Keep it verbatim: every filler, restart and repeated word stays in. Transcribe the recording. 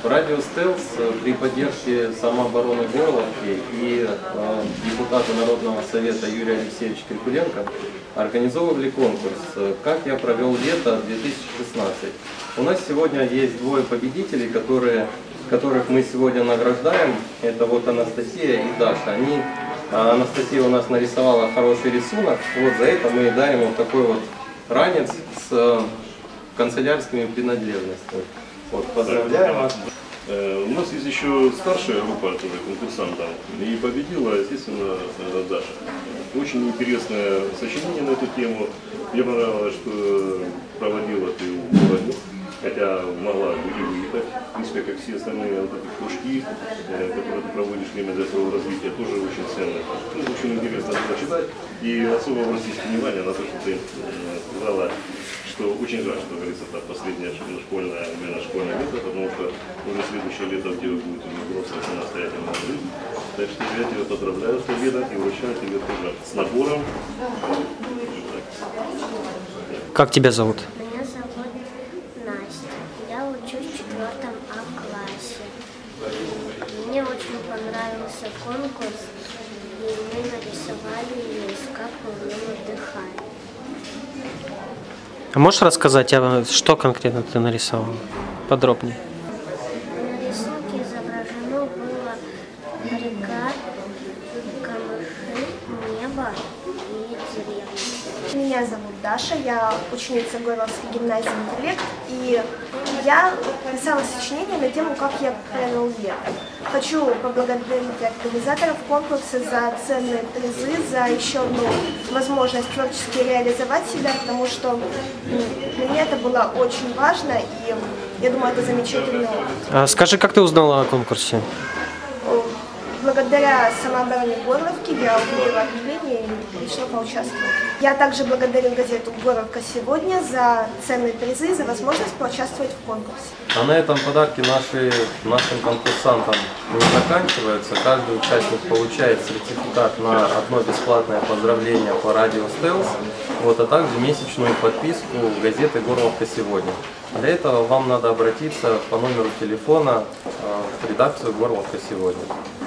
Радио «Стелс» при поддержке самообороны Горловки и э, депутата Народного совета Юрия Алексеевича Крикуленко организовывали конкурс «Как я провел лето две тысячи шестнадцать». У нас сегодня есть двое победителей, которые, которых мы сегодня награждаем. Это вот Анастасия и Даша. Они, Анастасия у нас нарисовала хороший рисунок. Вот за это мы дарим вот такой вот ранец с канцелярскими принадлежностями. Вот, поздравляем вас. У нас есть еще старшая группа тоже конкурсантов, и победила, естественно, Даша. Очень интересное сочинение на эту тему. Мне понравилось, что проводила ты в городе, хотя могла бы и выехать. В принципе, как все остальные вот эти кружки, которые ты проводишь время для своего развития, тоже очень ценно. Ну, очень интересно было читать. И особо обратить внимание на то, что ты сказала, что очень жаль, что, говорится, это последнее школьное, именно школьное лето, потому что уже следующее лето в тебе будет уже взрослая самостоятельная жизнь. Так что я тебя поздравляю с победой и вручаю тебе тоже с набором. Как тебя зовут? Меня зовут Настя. Я учусь в четвертом А классе. Мне очень понравился конкурс, и мы нарисовали весь, как мы в нем отдыхаем. А можешь рассказать, что конкретно ты нарисовал? Подробнее. На рисунке изображено было река, камыши, небо и деревья. Меня зовут Даша, я ученица Горловской гимназии «Интеллект», и я писала сочинение на тему «Как я провел лето». Хочу поблагодарить организаторов конкурса за ценные призы, за еще одну возможность творчески реализовать себя, потому что для меня это было очень важно, и я думаю, это замечательный опыт. А скажи, как ты узнала о конкурсе? Благодаря самообороне Горловки я увидела объявление и решила поучаствовать. Я также благодарю газету «Горловка сегодня» за ценные призы, за возможность поучаствовать в конкурсе. А на этом подарки наши, нашим конкурсантам не заканчиваются. Каждый участник получает сертификат на одно бесплатное поздравление по радио «Стелс», вот, а также месячную подписку газеты «Горловка сегодня». Для этого вам надо обратиться по номеру телефона в редакцию «Горловка сегодня».